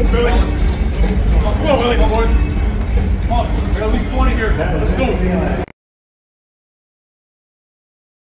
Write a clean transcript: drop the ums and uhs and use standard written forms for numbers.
Billy. Come on, Willie, my boys. Come on, we got at least 20 here. Let's go.